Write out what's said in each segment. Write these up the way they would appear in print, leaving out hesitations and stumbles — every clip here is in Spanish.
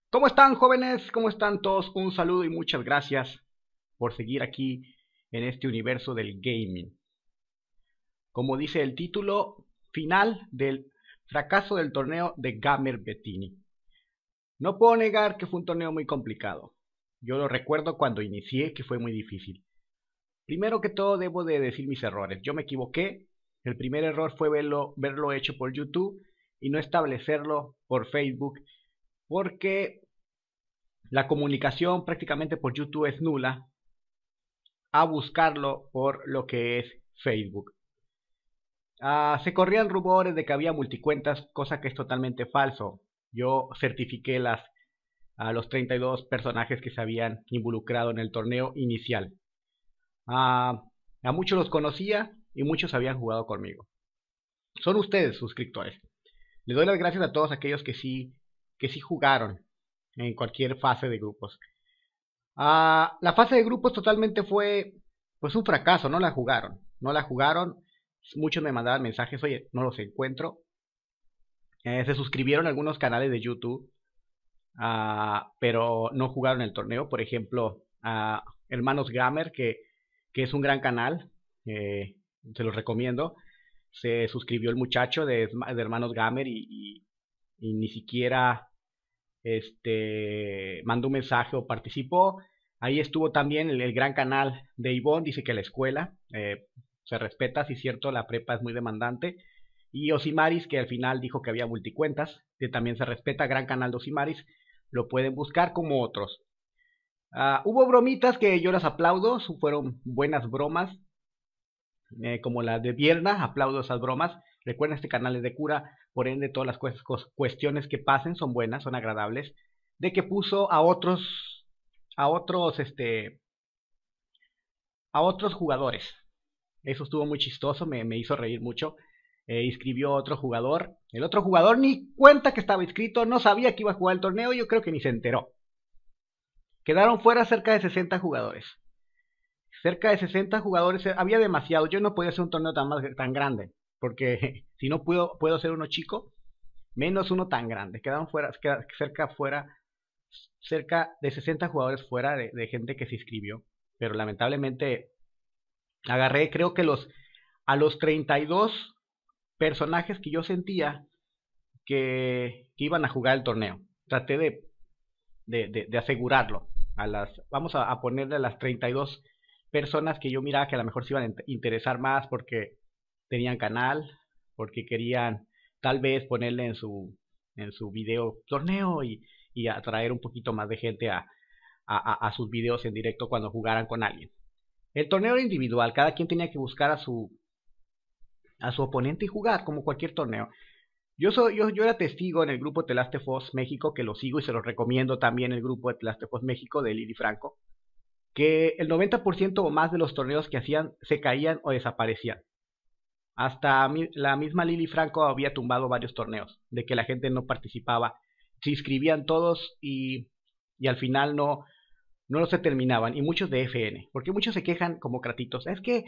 ¿Cómo están, jóvenes? ¿Cómo están todos? Un saludo y muchas gracias por seguir aquí en este universo del gaming. Como dice el título final del fracaso del torneo de Gamer Bettini. No puedo negar que fue un torneo muy complicado. Yo lo recuerdo cuando inicié que fue muy difícil. Primero que todo debo de decir mis errores. Yo me equivoqué. El primer error fue verlo hecho por YouTube y no establecerlo por Facebook, porque la comunicación prácticamente por YouTube es nula a buscarlo por lo que es Facebook. Se corrían rumores de que había multicuentas, cosa que es totalmente falso. Yo certifiqué a los 32 personajes que se habían involucrado en el torneo inicial. A muchos los conocía y muchos habían jugado conmigo. Son ustedes suscriptores. Les doy las gracias a todos aquellos que sí jugaron en cualquier fase de grupos. La fase de grupos totalmente fue pues un fracaso, no la jugaron. No la jugaron. Muchos me mandaban mensajes, oye, no los encuentro. Se suscribieron a algunos canales de YouTube, pero no jugaron el torneo. Por ejemplo, Hermanos Gamer, que es un gran canal, se los recomiendo. Se suscribió el muchacho de Hermanos Gamer y ni siquiera mandó un mensaje o participó. Ahí estuvo también el gran canal de Ivonne, dice que la escuela se respeta, sí es cierto, la prepa es muy demandante. Y Osimaris, que al final dijo que había multicuentas, que también se respeta, gran canal de Osimaris, lo pueden buscar como otros. Hubo bromitas que yo las aplaudo, fueron buenas bromas, como la de Vierna, aplaudo esas bromas. Recuerden, este canal es de cura, por ende todas las cuestiones que pasen son buenas, son agradables. De que puso a otros jugadores. Eso estuvo muy chistoso, me hizo reír mucho. Inscribió a otro jugador. El otro jugador ni cuenta que estaba inscrito, no sabía que iba a jugar el torneo, yo creo que ni se enteró. Quedaron fuera cerca de 60 jugadores. Cerca de 60 jugadores, había demasiado. Yo no podía hacer un torneo tan grande, porque si no puedo hacer uno chico, menos uno tan grande. Quedaron cerca de 60 jugadores fuera de gente que se inscribió. Pero lamentablemente agarré, creo que a los 32 personajes que yo sentía que iban a jugar el torneo. Traté de asegurarlo. Vamos a ponerle a las 32 personas que yo miraba que a lo mejor se iban a interesar más porque tenían canal, porque querían tal vez ponerle en su video torneo y atraer un poquito más de gente a sus videos en directo cuando jugaran con alguien. El torneo era individual, cada quien tenía que buscar a su oponente y jugar como cualquier torneo. Yo era testigo en el grupo The Last of Us México, que lo sigo y se los recomiendo también, el grupo de The Last of Us México de Lili Franco, que el 90% o más de los torneos que hacían se caían o desaparecían. Hasta la misma Lili Franco había tumbado varios torneos, de que la gente no participaba, se inscribían todos y al final no se terminaban, y muchos de FN, porque muchos se quejan como cratitos,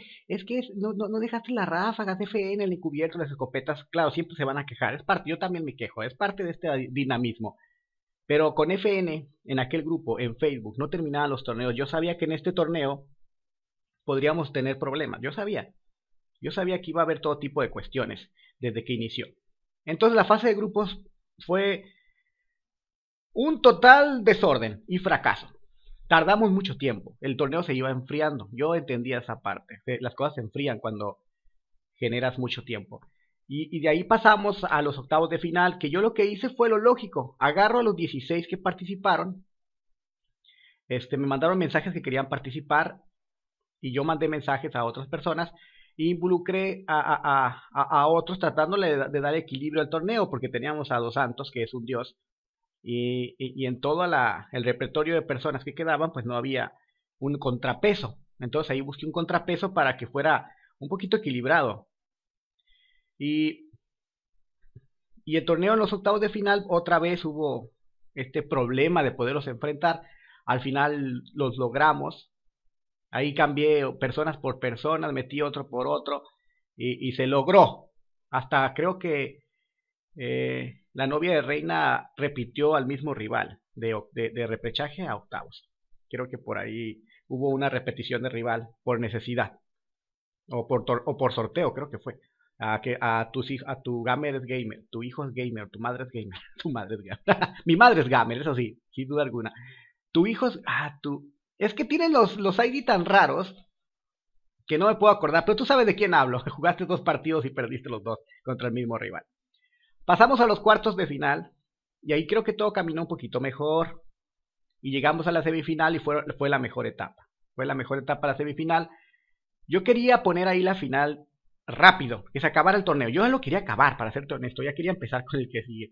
no dejaste las ráfagas de FN, el encubierto, las escopetas. Claro, siempre se van a quejar, es parte, yo también me quejo, es parte de este dinamismo. Pero con FN, en aquel grupo, en Facebook, no terminaban los torneos. Yo sabía que en este torneo podríamos tener problemas. Yo sabía que iba a haber todo tipo de cuestiones desde que inició. Entonces la fase de grupos fue un total desorden y fracaso. Tardamos mucho tiempo, el torneo se iba enfriando. Yo entendía esa parte, las cosas se enfrían cuando generas mucho tiempo. Y de ahí pasamos a los octavos de final, que yo lo que hice fue lo lógico. Agarro a los 16 que participaron, me mandaron mensajes que querían participar y yo mandé mensajes a otras personas e involucré a otros tratándole de dar equilibrio al torneo, porque teníamos a Dos Santos, que es un dios, y en todo el repertorio de personas que quedaban, pues no había un contrapeso. Entonces ahí busqué un contrapeso para que fuera un poquito equilibrado. Y el torneo en los octavos de final otra vez hubo este problema de poderlos enfrentar. Al final los logramos. Ahí cambié personas por personas, metí otro por otro y se logró. Hasta creo que la novia de Reina repitió al mismo rival. de repechaje a octavos. Creo que por ahí hubo una repetición de rival por necesidad o por sorteo, creo que fue. A tu gamer es gamer, tu hijo es gamer, tu madre es gamer, tu madre es gamer. Mi madre es gamer, eso sí, sin duda alguna. Tu hijo es, es que tienen los ID tan raros que no me puedo acordar, pero tú sabes de quién hablo. Jugaste 2 partidos y perdiste los 2 contra el mismo rival. Pasamos a los cuartos de final y ahí creo que todo caminó un poquito mejor y llegamos a la semifinal y fue la mejor etapa. Fue la mejor etapa la semifinal. Yo quería poner ahí la final rápido, que se acabara el torneo. Yo lo quería acabar, para serte honesto. Ya quería empezar con el que sigue.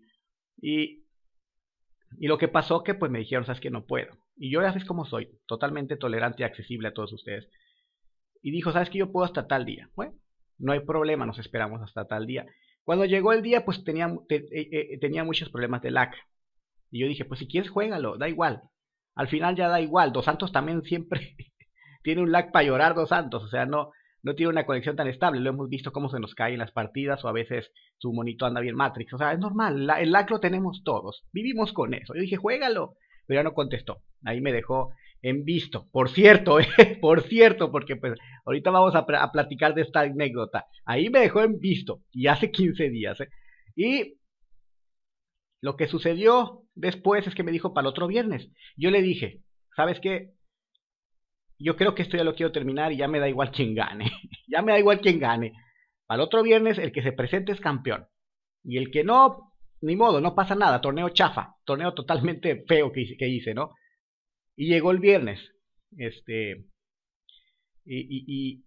Y lo que pasó que pues me dijeron, sabes que no puedo. Y yo ya sabes cómo soy, totalmente tolerante y accesible a todos ustedes. Y dijo, sabes que yo puedo hasta tal día. Bueno, no hay problema, nos esperamos hasta tal día. Cuando llegó el día, pues tenía muchos problemas de lag. Y yo dije, pues si quieres juégalo, da igual. Al final ya da igual. Dos Santos también siempre tiene un lag para llorar, Dos Santos. O sea, no tiene una conexión tan estable. Lo hemos visto cómo se nos caen las partidas o a veces su monito anda bien Matrix. O sea, es normal. El lag lo tenemos todos. Vivimos con eso. Yo dije, juégalo. Pero ya no contestó. Ahí me dejó en visto. Por cierto, porque pues ahorita vamos a platicar de esta anécdota. Ahí me dejó en visto. Y hace 15 días. Y lo que sucedió después es que me dijo para el otro viernes. Yo le dije, ¿sabes qué? Yo creo que esto ya lo quiero terminar y ya me da igual quién gane. Ya me da igual quién gane. Para el otro viernes el que se presente es campeón. Y el que no, ni modo, no pasa nada. Torneo chafa. Torneo totalmente feo que hice, ¿no? Y llegó el viernes. Y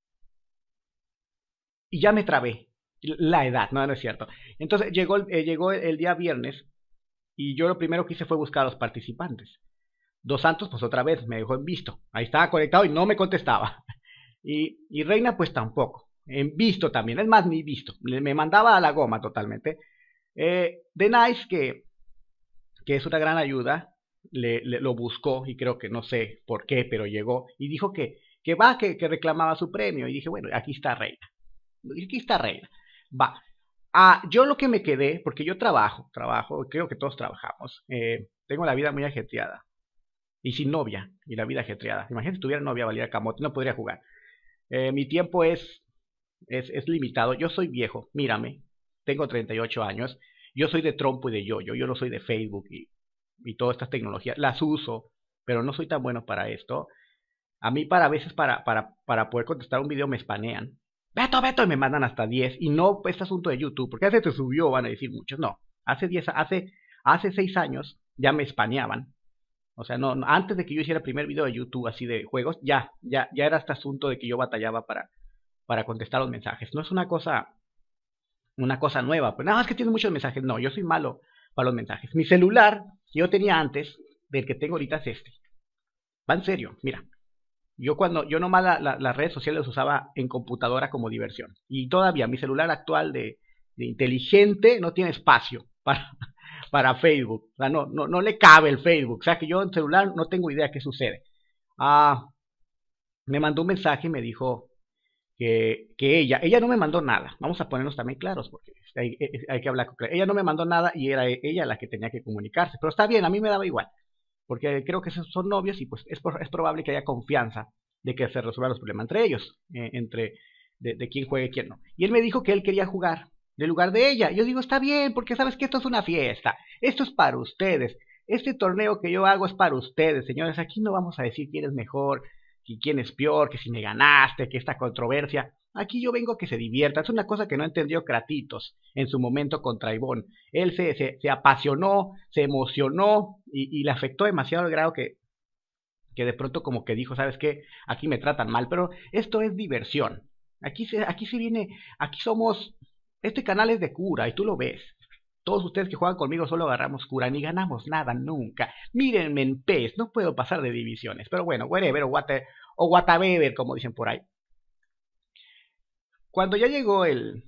ya me trabé. La edad, no es cierto. Entonces llegó el día viernes y yo lo primero que hice fue buscar a los participantes. Dos Santos, pues otra vez me dejó en visto. Ahí estaba conectado y no me contestaba. Y Reina, pues tampoco. En visto también. Es más, ni visto. Me mandaba a la goma totalmente. The Nice, que es una gran ayuda, lo buscó y creo que no sé por qué, pero llegó y dijo que reclamaba su premio. Y dije, bueno, aquí está Reina. Aquí está Reina. Va. Yo lo que me quedé, porque yo trabajo, creo que todos trabajamos. Tengo la vida muy ajetreada. Y sin novia, y la vida ajetreada. Imagínate si tuviera novia, valiera camote, no podría jugar. Mi tiempo es limitado. Yo soy viejo, mírame. Tengo 38 años. Yo soy de trompo y de yoyo. Yo no soy de Facebook y todas estas tecnologías. Las uso, pero no soy tan bueno para esto. A mí a veces para poder contestar un video me spanean. Beto, y me mandan hasta 10. Y no este asunto de YouTube, porque hace te subió, van a decir muchos. No, hace 6 años ya me spaneaban. O sea, no, antes de que yo hiciera el primer video de YouTube así de juegos, ya era este asunto de que yo batallaba para contestar los mensajes. No es una cosa nueva, pero nada más que tiene muchos mensajes. No, yo soy malo para los mensajes. Mi celular que yo tenía antes, del que tengo ahorita es este. Va en serio, mira. Yo nomás las redes sociales las usaba en computadora como diversión. Y todavía mi celular actual de inteligente no tiene espacio para Facebook. O sea, no le cabe el Facebook. O sea que yo en celular no tengo idea qué sucede. Me mandó un mensaje y me dijo que ella no me mandó nada. Vamos a ponernos también claros porque hay que hablar con claridad. Ella no me mandó nada y era ella la que tenía que comunicarse. Pero está bien, a mí me daba igual. Porque creo que son novios y pues es probable que haya confianza de que se resuelvan los problemas entre ellos, de quién juegue y quién no. Y él me dijo que él quería jugar de lugar de ella. Yo digo, está bien, porque sabes que esto es una fiesta, esto es para ustedes, este torneo que yo hago es para ustedes, señores. Aquí no vamos a decir quién es mejor, quién es peor, que si me ganaste, que esta controversia. Aquí yo vengo a que se divierta. Es una cosa que no entendió Kratitos en su momento contra Ivonne. Él se apasionó, se emocionó y le afectó demasiado al grado que de pronto como que dijo, ¿sabes qué? Aquí me tratan mal, pero esto es diversión. Aquí se viene, aquí somos, este canal es de cura y tú lo ves. Todos ustedes que juegan conmigo solo agarramos cura, ni ganamos nada nunca. Mírenme en PES, no puedo pasar de divisiones. Pero bueno, whatever, o whatever, como dicen por ahí. Cuando ya llegó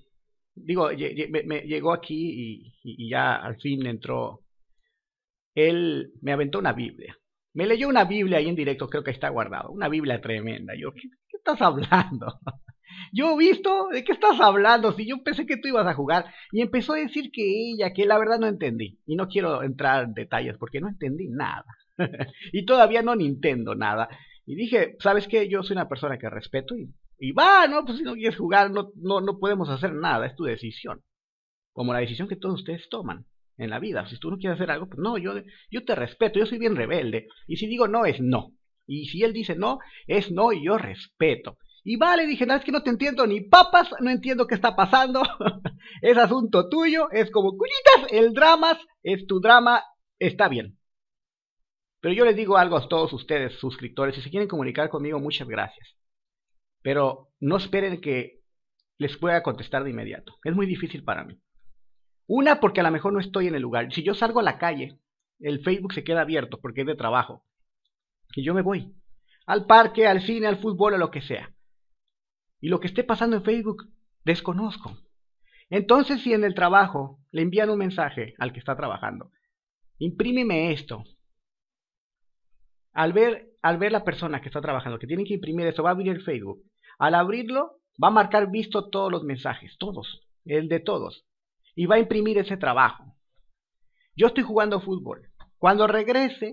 llegó aquí y ya al fin entró, él me aventó una Biblia. Me leyó una Biblia ahí en directo, creo que está guardado. Una Biblia tremenda. Yo, ¿qué estás hablando? Yo visto, ¿de qué estás hablando? Si yo pensé que tú ibas a jugar. Y empezó a decir que ella, que la verdad no entendí. Y no quiero entrar en detalles porque no entendí nada. Y todavía no Nintendo nada. Y dije, ¿sabes qué? Yo soy una persona que respeto y va, ¿no? Pues si no quieres jugar, no podemos hacer nada, es tu decisión. Como la decisión que todos ustedes toman en la vida. Si tú no quieres hacer algo, pues no, yo te respeto, yo soy bien rebelde. Y si digo no, es no. Y si él dice no, es no y yo respeto. Y vale, dije, no, es que no te entiendo ni papas, no entiendo qué está pasando. Es asunto tuyo, es como culitas, el drama es tu drama, está bien. Pero yo les digo algo a todos ustedes, suscriptores, si se quieren comunicar conmigo, muchas gracias. Pero no esperen que les pueda contestar de inmediato. Es muy difícil para mí. Una, porque a lo mejor no estoy en el lugar. Si yo salgo a la calle, el Facebook se queda abierto porque es de trabajo. Y yo me voy al parque, al cine, al fútbol o lo que sea. Y lo que esté pasando en Facebook, desconozco. Entonces, si en el trabajo le envían un mensaje al que está trabajando, imprímeme esto. Al ver la persona que está trabajando, que tiene que imprimir eso, va a abrir el Facebook. Al abrirlo, va a marcar visto todos los mensajes, todos, el de todos. Y va a imprimir ese trabajo. Yo estoy jugando fútbol. Cuando regrese,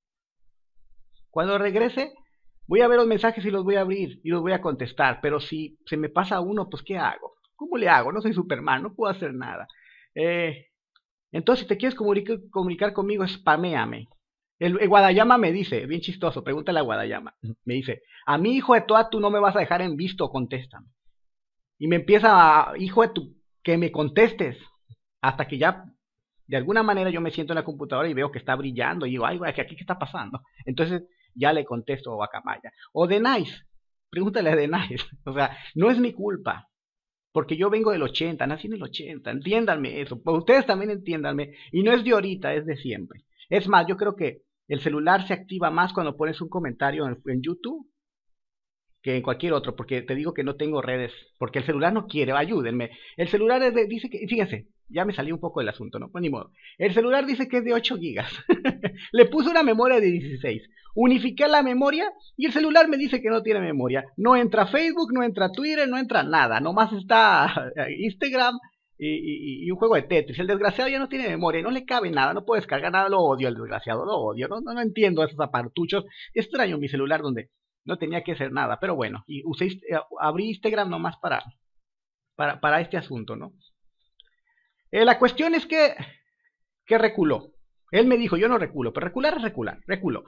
voy a ver los mensajes y los voy a abrir y los voy a contestar. Pero si se me pasa uno, pues ¿qué hago? ¿Cómo le hago? No soy Superman, no puedo hacer nada. Entonces, si te quieres comunicar conmigo, spaméame. El Guadayama me dice, bien chistoso, pregúntale a Guadayama. Me dice, a mi hijo de toda tú no me vas a dejar en visto, contéstame. Y me empieza a, hijo de tu, que me contestes. Hasta que ya, de alguna manera, yo me siento en la computadora y veo que está brillando. Y digo, ay, güey, ¿aquí qué está pasando? Entonces, ya le contesto a Guacamaya. O de Nice, pregúntale a de Nice. O sea, no es mi culpa. Porque yo vengo del 80, nací en el 80, entiéndanme eso, ustedes también entiéndanme, y no es de ahorita, es de siempre. Es más, yo creo que el celular se activa más cuando pones un comentario en YouTube que en cualquier otro, porque te digo que no tengo redes, porque el celular no quiere, ayúdenme. El celular dice que, fíjense, ya me salí un poco del asunto, ¿no? Pues ni modo. El celular dice que es de 8 gigas. Le puse una memoria de 16. Unifiqué la memoria y el celular me dice que no tiene memoria. No entra Facebook, no entra Twitter, no entra nada. Nomás está Instagram y un juego de Tetris. El desgraciado ya no tiene memoria, no le cabe nada, no puede descargar nada. Lo odio, el desgraciado, lo odio. No entiendo esos apartuchos. Extraño mi celular donde no tenía que hacer nada. Pero bueno, y abrí Instagram nomás para este asunto, ¿no? La cuestión es que reculó. Él me dijo, yo no reculo, pero recular es recular, reculó.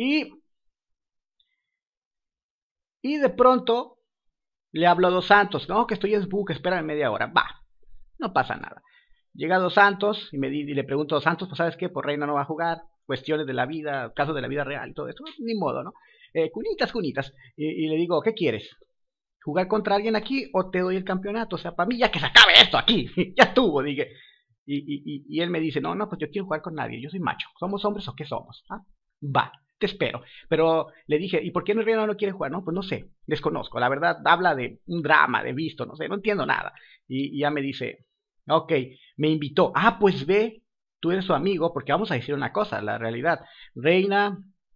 Y de pronto le habló a Dos Santos, no, que estoy en Book, espérame media hora. Va, no pasa nada. Llega Dos Santos y le pregunto a Dos Santos, pues ¿sabes qué? Pues Reina no va a jugar, cuestiones de la vida, casos de la vida real y todo eso, ni modo, ¿no? Cunitas. Y le digo, ¿qué quieres? ¿Jugar contra alguien aquí o te doy el campeonato? O sea, para mí ya que se acabe esto aquí, ya estuvo, dije. Y él me dice, no, pues yo quiero jugar con nadie, yo soy macho, ¿somos hombres o qué somos? ¿Ah? Va, te espero. Pero le dije, ¿y por qué el Reino no quiere jugar? No, pues no sé, desconozco, la verdad, habla de un drama, de visto, no sé, no entiendo nada. Y ya me dice, ok, me invitó, pues ve, tú eres su amigo, porque vamos a decir una cosa, la realidad, Reina,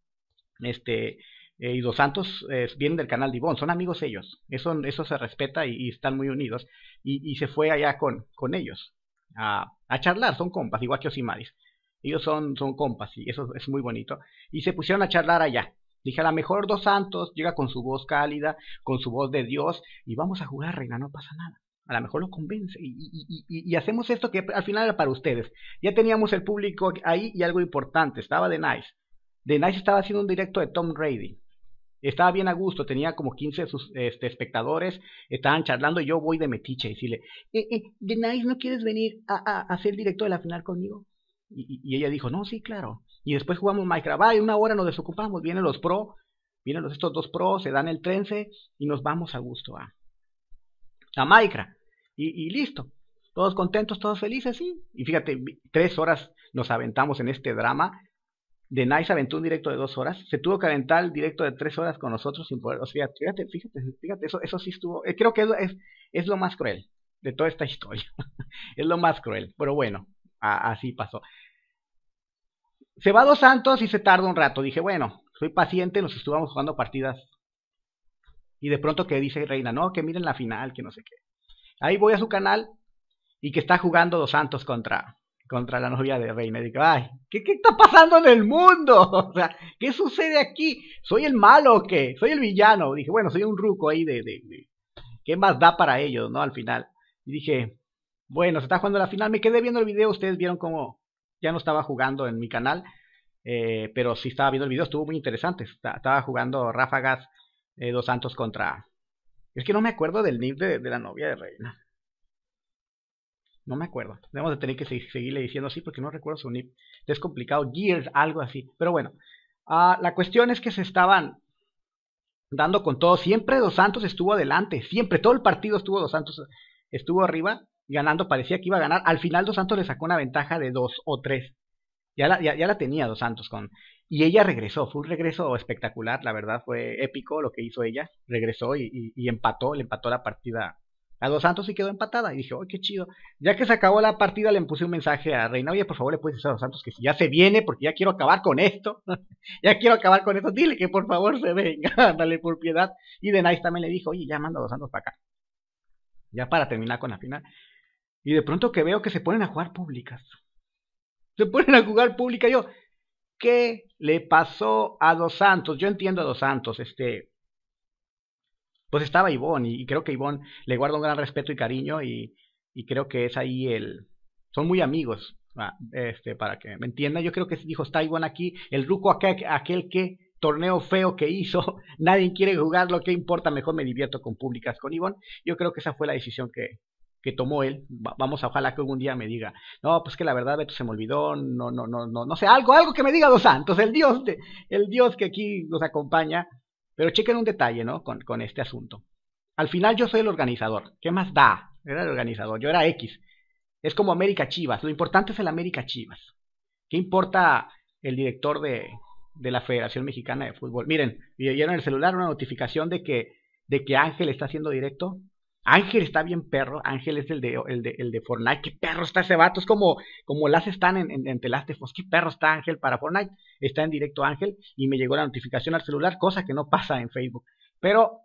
y Dos Santos vienen del canal de Ivonne, son amigos ellos, eso se respeta y están muy unidos, y se fue allá con ellos a charlar, son compas, igual que Osimaris. Ellos son compas y eso es muy bonito. Y se pusieron a charlar allá. Dije, a lo mejor Dos Santos llega con su voz cálida, con su voz de Dios, y vamos a jugar, Reina, no pasa nada. A lo mejor lo convence y hacemos esto que al final era para ustedes. Ya teníamos el público ahí y algo importante, estaba The Nice. The Nice estaba haciendo un directo de Tom Brady. Estaba bien a gusto, tenía como 15 espectadores, estaban charlando y yo voy de metiche y decirle, The Nice, ¿no quieres venir a hacer el directo de la final conmigo? Y ella dijo, no, sí, claro. Y después jugamos Minecraft, y una hora nos desocupamos, vienen los pro, vienen estos dos pros, se dan el trense y nos vamos a gusto a Minecraft. Y listo, todos contentos, todos felices, sí. Y fíjate, 3 horas nos aventamos en este drama. The Nice aventó un directo de 2 horas, se tuvo que aventar el directo de 3 horas con nosotros sin poder, o sea, fíjate, eso sí estuvo, creo que es lo más cruel de toda esta historia, es lo más cruel, pero bueno, así pasó. Se va Dos Santos y se tarda un rato, dije, bueno, soy paciente, nos estuvimos jugando partidas Y de pronto que dice Reina, no, que miren la final, que no sé qué. Ahí voy a su canal y que está jugando Dos Santos contra la novia de Reina. Y digo, ay, ¿qué está pasando en el mundo? O sea, ¿qué sucede aquí? ¿Soy el malo o qué? ¿Soy el villano? Dije, bueno, soy un ruco ahí de ¿qué más da para ellos, no? Al final. Y dije, bueno, se está jugando la final. Me quedé viendo el video. Ustedes vieron cómo ya no estaba jugando en mi canal. Pero sí estaba viendo el video. Estuvo muy interesante. Estaba jugando Ráfagas Dos Santos contra... Es que no me acuerdo del nick de la novia de Reina. No me acuerdo. Debemos de tener que seguirle diciendo así porque no recuerdo su nick. Es complicado. Gears, algo así. Pero bueno. La cuestión es que se estaban dando con todo. Siempre Dos Santos estuvo adelante. Siempre. Todo el partido estuvo Dos Santos. Estuvo arriba. Ganando. Parecía que iba a ganar. Al final Dos Santos le sacó una ventaja de 2 o 3. Ya la tenía Dos Santos con... Y ella regresó, fue un regreso espectacular, la verdad fue épico lo que hizo ella. Regresó y empató, le empató la partida a Dos Santos y quedó empatada. Y dije, ¡ay, qué chido! Ya que se acabó la partida le puse un mensaje a Reina, oye, por favor le puedes decir a Dos Santos que si ya se viene, porque ya quiero acabar con esto. Ya quiero acabar con esto, dile que por favor se venga, dale por piedad. Y de Nice también le dijo, oye, ya manda a Dos Santos para acá. Ya para terminar con la final. Y de pronto que veo que se ponen a jugar públicas. Se ponen a jugar pública. Yo, ¿qué le pasó a Dos Santos? Yo entiendo a Dos Santos, pues estaba Ivonne y creo que Ivonne le guarda un gran respeto y cariño y creo que es ahí son muy amigos, para que me entiendan. Yo creo que dijo, está Ivonne aquí, el ruco aquel que torneo feo que hizo, nadie quiere jugarlo, ¿qué importa? Mejor me divierto con públicas con Ivonne. Yo creo que esa fue la decisión que tomó él. Vamos a ojalá que algún día me diga, no, pues que la verdad Beto se me olvidó, no sé, algo que me diga Dos Santos, el Dios que aquí nos acompaña. Pero chequen un detalle, ¿no? Con este asunto. Al final yo soy el organizador. ¿Qué más da? Era el organizador, yo era X. Es como América Chivas, lo importante es el América Chivas. ¿Qué importa el director de la Federación Mexicana de Fútbol? Miren, vieron en el celular una notificación de que Ángel está haciendo directo. Ángel está bien perro. Ángel es el de Fortnite. Qué perro está ese vato. Es como las están en The Last of Us. Qué perro está Ángel para Fortnite. Está en directo Ángel y me llegó la notificación al celular, cosa que no pasa en Facebook. Pero,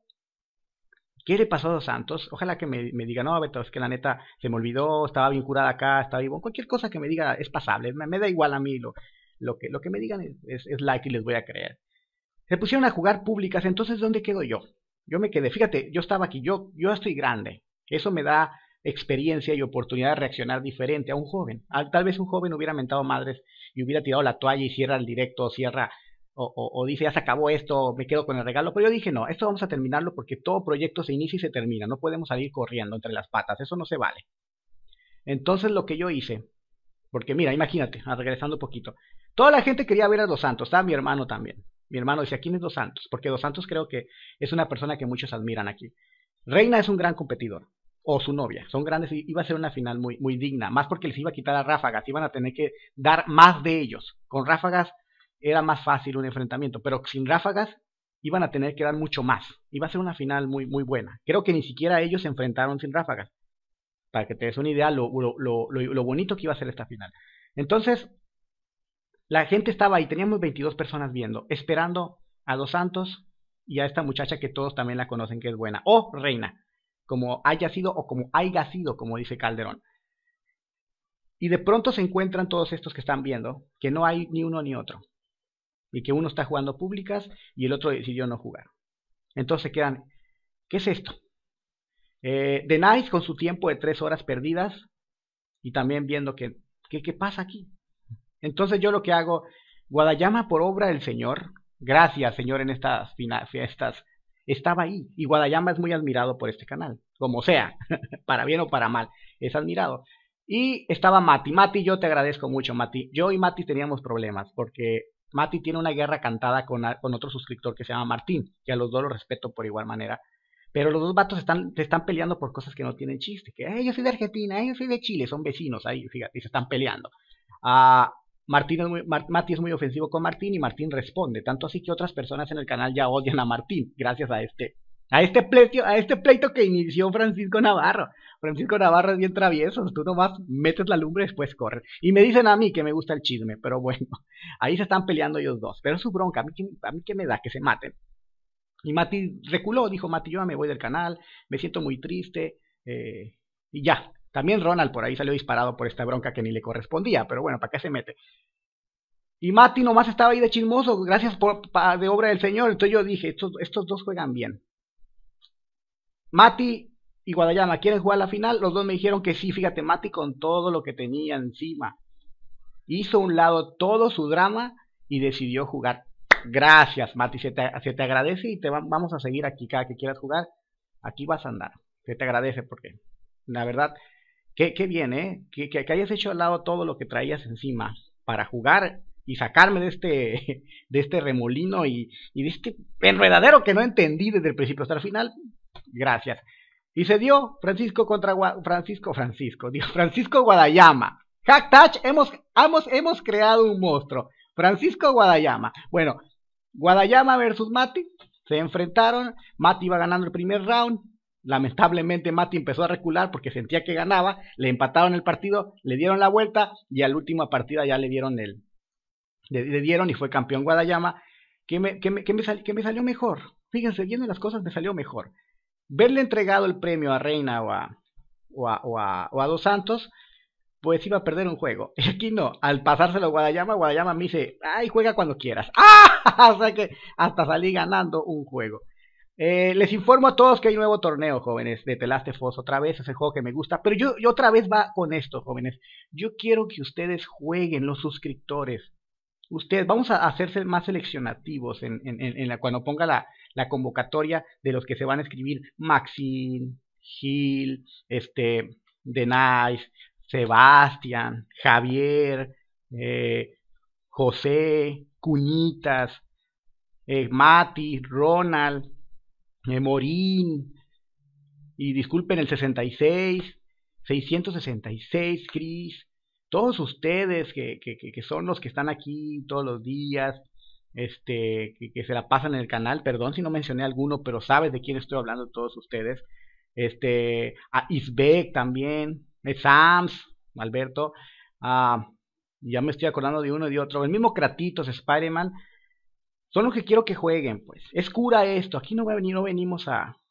¿qué le pasó a Dos Santos? Ojalá que me diga, no, Beto, es que la neta se me olvidó, estaba bien curada acá, estaba vivo. Cualquier cosa que me diga es pasable. Me da igual a mí. Lo que me digan es like y les voy a creer. Se pusieron a jugar públicas. Entonces, ¿dónde quedo yo? Yo me quedé, fíjate, yo estaba aquí, yo estoy grande. Eso me da experiencia y oportunidad de reaccionar diferente a un joven. Tal vez un joven hubiera mentado madres y hubiera tirado la toalla y cierra el directo, cierra o dice ya se acabó esto, me quedo con el regalo. Pero yo dije no, esto vamos a terminarlo porque todo proyecto se inicia y se termina. No podemos salir corriendo entre las patas, eso no se vale. Entonces lo que yo hice, porque mira, imagínate, regresando un poquito, toda la gente quería ver a Dos Santos, estaba mi hermano también. Mi hermano decía, ¿quién es Dos Santos? Porque Dos Santos creo que es una persona que muchos admiran aquí. Reina es un gran competidor, o su novia, son grandes, iba a ser una final muy, muy digna, más porque les iba a quitar a Ráfagas, iban a tener que dar más de ellos. Con Ráfagas era más fácil un enfrentamiento, pero sin Ráfagas iban a tener que dar mucho más. Iba a ser una final muy, muy buena. Creo que ni siquiera ellos se enfrentaron sin Ráfagas, para que te des una idea lo bonito que iba a ser esta final. Entonces, la gente estaba ahí, teníamos 22 personas viendo, esperando a Dos Santos y a esta muchacha que todos también la conocen que es buena, o Reina, como haya sido o como haya sido, como dice Calderón. Y de pronto se encuentran todos estos que están viendo que no hay ni uno ni otro, y que uno está jugando públicas y el otro decidió no jugar. Entonces se quedan, ¿qué es esto? The Nice con su tiempo de 3 horas perdidas y también viendo ¿qué pasa aquí? Entonces yo lo que hago, Guadayama por obra del Señor, gracias Señor en estas fiestas, estaba ahí. Y Guadayama es muy admirado por este canal, como sea, para bien o para mal, es admirado. Y estaba Mati, yo te agradezco mucho Mati. Yo y Mati teníamos problemas, porque Mati tiene una guerra cantada con otro suscriptor que se llama Martín, que a los dos los respeto por igual manera. Pero los dos vatos te están peleando por cosas que no tienen chiste. Que yo soy de Argentina, yo soy de Chile, son vecinos ahí, fíjate, y se están peleando. Mati es muy ofensivo con Martín y Martín responde, tanto así que otras personas en el canal ya odian a Martín, gracias a este pleito que inició Francisco Navarro. Francisco Navarro es bien travieso, tú nomás metes la lumbre y después corres. Y me dicen a mí que me gusta el chisme, pero bueno, ahí se están peleando ellos dos, pero es su bronca, a mí qué me da que se maten. Y Mati reculó, dijo Mati, yo me voy del canal, me siento muy triste, y ya. También Ronald por ahí salió disparado por esta bronca que ni le correspondía, pero bueno, ¿para qué se mete? Y Mati nomás estaba ahí de chismoso, gracias de obra del Señor. Entonces yo dije, estos dos juegan bien. Mati y Guadayama, ¿quieren jugar la final? Los dos me dijeron que sí. Fíjate, Mati con todo lo que tenía encima hizo a un lado todo su drama y decidió jugar. Gracias, Mati, se te agradece y vamos a seguir aquí cada que quieras jugar. Aquí vas a andar. Se te agradece porque, la verdad, qué bien, ¿eh? Que hayas hecho al lado todo lo que traías encima para jugar y sacarme de este remolino y de este enredadero que no entendí desde el principio hasta el final. Gracias. Y se dio Francisco contra Francisco Guadayama. Hashtag hemos creado un monstruo. Francisco Guadayama. Bueno, Guadayama versus Mati. Se enfrentaron. Mati iba ganando el primer round. Lamentablemente Mati empezó a recular porque sentía que ganaba. Le empataron el partido. Le dieron la vuelta. Y a la última partida ya le dieron le dieron y fue campeón Guadayama. ¿Qué me salió mejor? Fíjense, viendo las cosas me salió mejor. Verle entregado el premio a Reina o a Dos Santos, pues iba a perder un juego. Y aquí no, al pasárselo a Guadayama me dice, ay, juega cuando quieras. ¡Ah! O sea que hasta salí ganando un juego. Les informo a todos que hay un nuevo torneo, jóvenes, de The Last of Us. Otra vez, es el juego que me gusta. Pero yo otra vez va con esto, jóvenes. Yo quiero que ustedes jueguen, los suscriptores. Ustedes, vamos a hacerse más seleccionativos cuando ponga la convocatoria de los que se van a escribir: Maxine, Gil, Denise, Sebastián, Javier, José, Cuñitas, Mati, Ronald, Morín, y disculpen el 666, Chris, todos ustedes que son los que están aquí todos los días, que se la pasan en el canal. Perdón si no mencioné alguno, pero sabes de quién estoy hablando, todos ustedes. A Isbek también, Sams, Alberto, ya me estoy acordando de uno y de otro, el mismo Kratitos, Spider-Man, son los que quiero que jueguen, pues. Es cura esto, aquí no venimos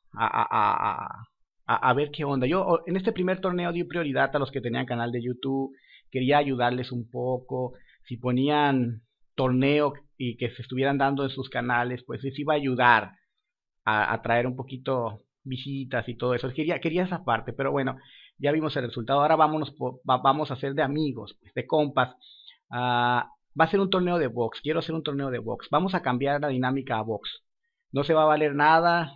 a ver qué onda. Yo en este primer torneo di prioridad a los que tenían canal de YouTube, quería ayudarles un poco. Si ponían torneo y que se estuvieran dando en sus canales, pues les iba a ayudar a traer un poquito visitas y todo eso. Quería esa parte, pero bueno, ya vimos el resultado. Ahora vamos a hacer de amigos, pues, de compas. Va a ser un torneo de box. Quiero hacer un torneo de box. Vamos a cambiar la dinámica a box. No se va a valer nada,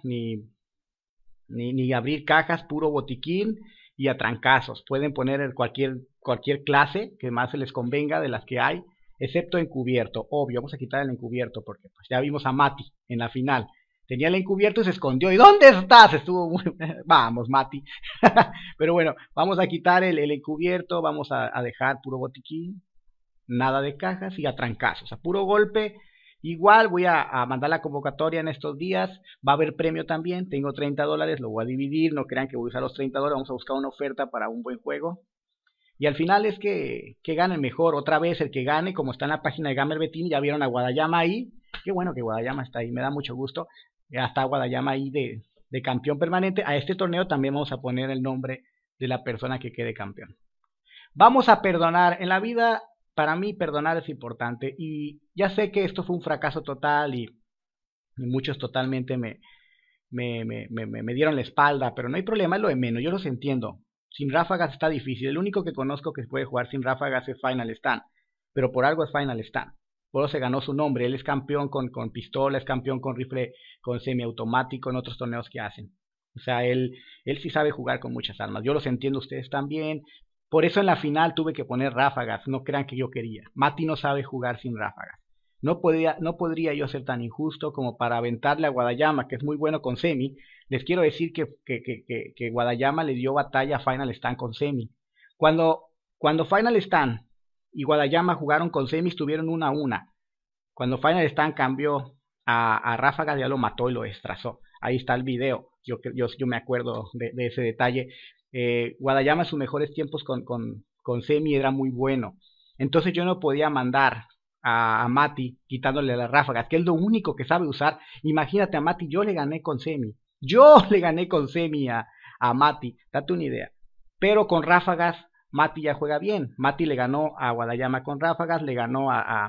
ni abrir cajas, puro botiquín y a trancazos. Pueden poner cualquier clase que más se les convenga de las que hay, excepto encubierto. Obvio, vamos a quitar el encubierto porque pues, ya vimos a Mati en la final. Tenía el encubierto y se escondió. ¿Y dónde estás? Estuvo muy... Vamos, Mati. Pero bueno, vamos a quitar el encubierto, vamos a dejar puro botiquín, nada de cajas y a trancazos, a puro golpe. Igual voy a mandar la convocatoria en estos días. Va a haber premio también. Tengo $30, lo voy a dividir. No crean que voy a usar los $30. Vamos a buscar una oferta para un buen juego. Y al final es que gane el mejor. Otra vez el que gane, como está en la página de Gamer Betín, ya vieron a Guadayama ahí. Qué bueno que Guadayama está ahí, me da mucho gusto. Ya está Guadayama ahí de campeón permanente. A este torneo también vamos a poner el nombre de la persona que quede campeón. Vamos a perdonar. En la vida, para mí, perdonar es importante. Y ya sé que esto fue un fracaso total y muchos totalmente me dieron la espalda, pero no hay problema, es lo de menos, yo los entiendo. Sin ráfagas está difícil. El único que conozco que puede jugar sin ráfagas es Final Stand, pero por algo es Final Stand. Por eso se ganó su nombre. Él es campeón con pistola, es campeón con rifle, con semiautomático en otros torneos que hacen. O sea, él sí sabe jugar con muchas armas. Yo los entiendo, ustedes también. Por eso en la final tuve que poner ráfagas. No crean que yo quería. Mati no sabe jugar sin ráfagas. No podría yo ser tan injusto como para aventarle a Guadayama, que es muy bueno con semi. Les quiero decir que Guadayama le dio batalla a Final Stand con semi. Cuando Final Stand y Guadayama jugaron con semi, estuvieron 1-1. Cuando Final Stand cambió a ráfagas, ya lo mató y lo destrozó. Ahí está el video. Yo me acuerdo de ese detalle. Guadayama en sus mejores tiempos con semi era muy bueno. Entonces yo no podía mandar a Mati, quitándole las ráfagas, que es lo único que sabe usar. Imagínate a Mati, yo le gané con Semi. Yo le gané con Semi a Mati, date una idea. Pero con ráfagas, Mati ya juega bien. Mati le ganó a Guadayama con ráfagas, le ganó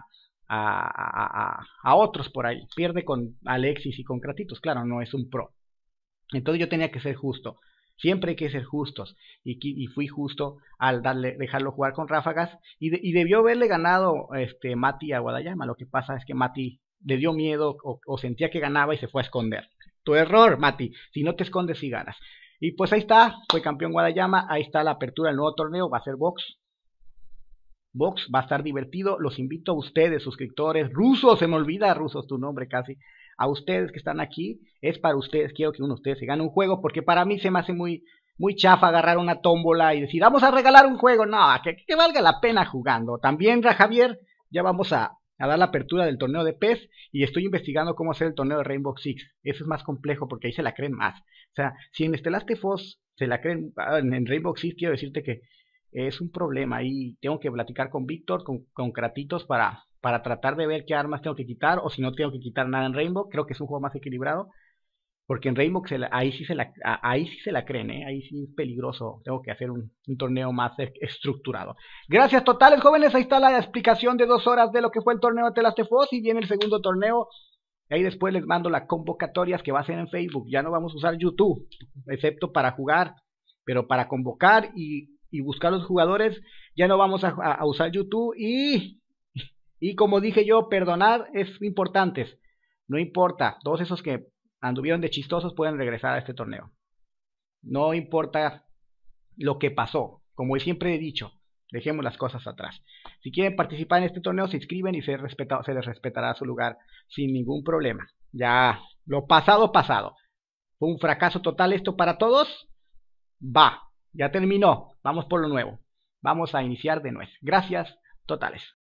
a otros por ahí. Pierde con Alexis y con Kratitos, claro, no es un pro. Entonces yo tenía que ser justo. Siempre hay que ser justos. Y fui justo al dejarlo jugar con ráfagas. Y debió haberle ganado Mati a Guadayama. Lo que pasa es que Mati le dio miedo o sentía que ganaba y se fue a esconder. Tu error, Mati. Si no te escondes, sí ganas. Y pues ahí está. Fue campeón Guadayama. Ahí está la apertura del nuevo torneo. Va a ser box. Box va a estar divertido. Los invito a ustedes, suscriptores. Rusos, se me olvida, Rusos, tu nombre casi. A ustedes que están aquí, es para ustedes. Quiero que uno de ustedes se gane un juego, porque para mí se me hace muy chafa agarrar una tómbola y decir, vamos a regalar un juego. No, que valga la pena jugando. También, Javier, ya vamos a dar la apertura del torneo de PES y estoy investigando cómo hacer el torneo de Rainbow Six. Eso es más complejo porque ahí se la creen más. O sea, si en Last of Us se la creen, en Rainbow Six quiero decirte que es un problema. Ahí tengo que platicar con Víctor, con Kratitos para tratar de ver qué armas tengo que quitar o si no tengo que quitar nada en Rainbow. Creo que es un juego más equilibrado. Porque en Rainbow ahí sí se la creen, ¿eh? Ahí sí es peligroso. Tengo que hacer un torneo más estructurado. Gracias totales, jóvenes. Ahí está la explicación de 2 horas de lo que fue el torneo de Last of Us. Y viene el segundo torneo. Ahí después les mando las convocatorias que va a ser en Facebook. Ya no vamos a usar YouTube, excepto para jugar. Pero para convocar y buscar los jugadores, ya no vamos a usar YouTube. Y como dije yo, perdonar es importante. No importa. Todos esos que anduvieron de chistosos pueden regresar a este torneo. No importa lo que pasó. Como siempre he dicho, dejemos las cosas atrás. Si quieren participar en este torneo, se inscriben y se les respetará su lugar sin ningún problema. Ya, lo pasado, pasado. ¿Fue un fracaso total esto para todos? Va, ya terminó. Vamos por lo nuevo. Vamos a iniciar de nuevo. Gracias totales.